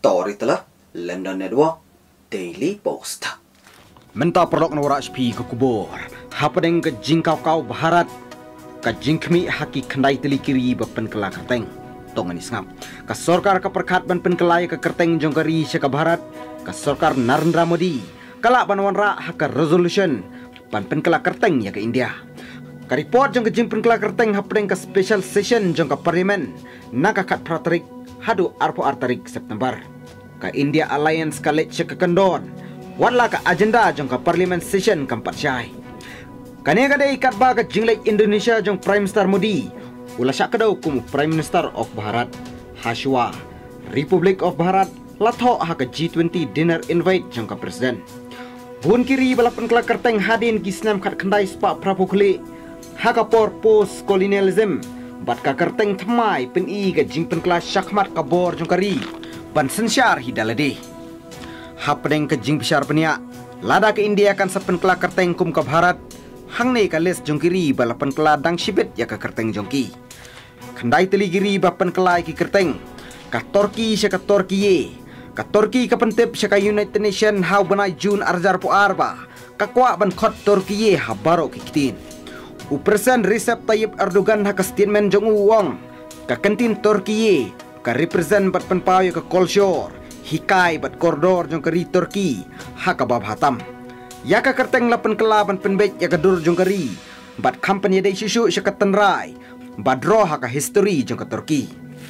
Storyteller, London Network, Daily Post. Menta perlok nawara HP ke kubur. Hapadeng ke jingkau kau baharat. Ka jingkmi haki kendai teli kiri bapen kela kerteng. Tongan isngap. Ka sorkar ka perkat ban pen kelai ke kerteng jongkari syaka baharat. Ka sorkar Narendra Modi. Kala banwan ra haka resolution ban pen kela kerteng ya ke India. Ka report jong ke jing pen kela kerteng hapadeng ka special session jong ka parlimen. Naka kat pratarik hadu arpo artarik September. Ka India Alliance College syaka kendon. Wadla ka agenda jong ka parliament session keempat syai. Kania kada ikat ba ka jinglek Indonesia jong Prime Minister Modi. Ula syak kadau kum Prime Minister of Bharat Hashwa Republic of Bharat latho ha ka G20 dinner invite jong ka presiden. Bun kiri balapan kela kerteng hadin kisnam kat kendai spa prapokle ha ka por post colonialism bat ka kerteng thamai pen i ka jingpen kela syakmat ka bor jong kari ban sensyar hidalade. Hapdeng ke jing besar penia lada ke India kan sepen kela kerteng kum ke Bharat hangne ka les jongkiri balapan kela dang shibet ya ka kerteng jongki kendai teligiri bapan kela ki kerteng ka Turki syaka Turkiye ka Turki ka pentip syaka United Nation hau banai Jun arjar po arba ka kwa ban khot Turkiye ha baro ki kitin u presiden Recep Tayyip Erdogan ha ka statement jong uang ka kantin Turkiye ka represent bat penpau ya ka Kolshor hikai bat koridor jong kari Turki haka bab hatam ya ka kerteng lapan kelaban penbek ya ka dur jong kari bat company dai susu syaka tenrai badro haka history jong ka Turki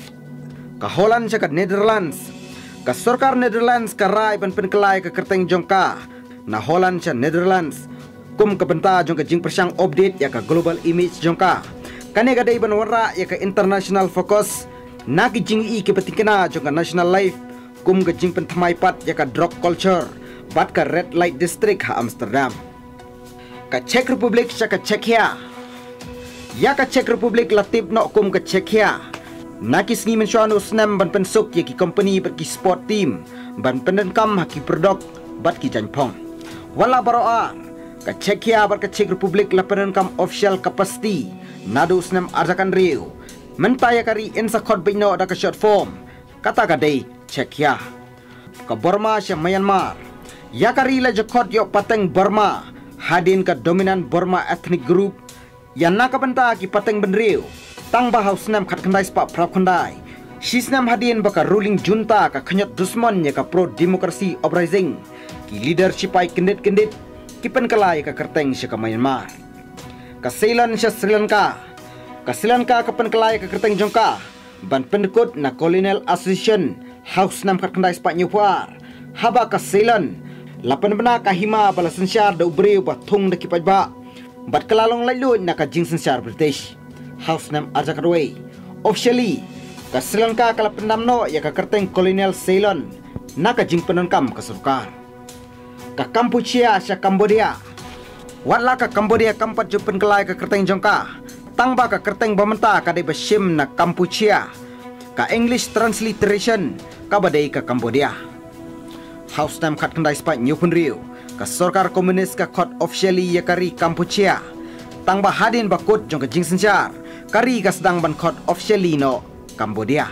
ka Holland syaka Netherlands ka sorkar Netherlands ka rai ban penkelai ka kerteng jong ka na Holland syaka Netherlands kum ka benta jong ka jing persyang update ya ka global image jong ka kane ga dai ban wara ya ka international focus na ki jing i ke petikena jong ka national life kum ke jing penthamai pat ya ka drug culture bat ka red light district ha Amsterdam ka Czech Republic syaka Czechia ya ka Czech Republic latip no kum ka Czechia nakis ngi mensyano snam ban pensuk ya ki company bat ki sport team ban pendenkam ha ki product bat ki janpong wala baroa ka Czechia bat ka Czech Republic la pendenkam official capacity nadu snam arjakan riu mentaya kari insa khot bino da ka short form kata gadai Czechia ka Burma syah Myanmar ya karila jokot yo pateng Burma hadin ka dominan Burma ethnic group yang naka benta ki pateng benriu tang bahau snam khat khandai spa prap khandai sisnam hadin baka ruling junta ka khanyot dusman ya ka pro democracy uprising ki leadership ai kendit ki pen kalai ka kerteng syah ka Myanmar ka Ceylon syah Sri Lanka ka pen kalai ka kerteng jongka ban pendekut na colonial association House nam kat kendai sepak nyupuar haba ka Ceylon lapan bena ka hima bala sensyar da ubreu ba thung da kipat ba bat kelalong lalu na ka jing sensyar British House nam ajak roi officially ka Sri Lanka ka lapan namno ya ka kerteng colonial Ceylon na ka jing penankam ka surkar ka Campuchia sya Cambodia watla ka Cambodia kampat jupen kelai ka kerteng jongka tangba ka kerteng bamenta ka dai basim na Campuchia ka English transliteration ka badai ka Cambodia House nam khat kendai spa nyupun riu ka sorkar komunis ka khot officially ya kari Campuchia tangba hadin bakut jong ka jing sensyar kari ka sedang ban khot officially no Cambodia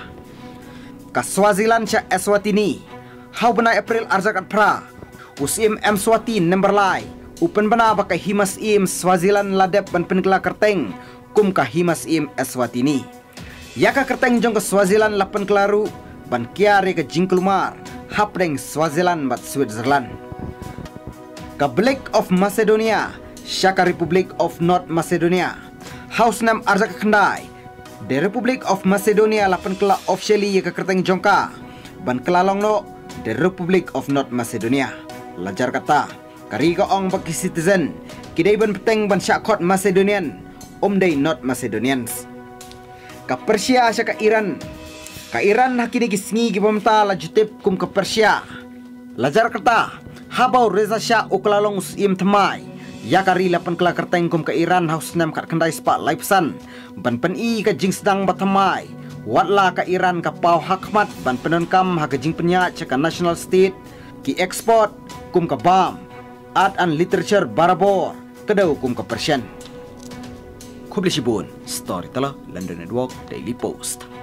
ka Swaziland sya Eswatini hau bena April arjakat pra usim Swati number lai upen bena baka himas im Swaziland ladep ban penkela kerteng kum ka himas im Eswatini ya ka kerteng jong ka Swaziland lapan kelaru ban kiare ke jingkelumar hapdeng Swaziland bat Switzerland ka Black of Macedonia syaka Republic of North Macedonia House nam arjak kendai the Republic of Macedonia lapan kela officially ya ka kerteng jongka ban kelalong no the Republic of North Macedonia lajar kata kari ka ong baki citizen kidai ban peteng ban syakot Macedonian day North Macedonians ka Persia syaka Iran hakini kisngi ki pemta la jutip kum ka Persia lajar kata habau Reza Shah uklalong im thamai ya kari lapan kela kerteng kum ka Iran haus nam kat kendai spa laipsan ban pen i ka jing sedang bathamai watla ka Iran ka pau hakmat ban penankam ha ka jing penya ka national state ki export kum ka bam art and literature barabor kedau kum ka Persian Kubli Shibun Storyteller London Network Daily Post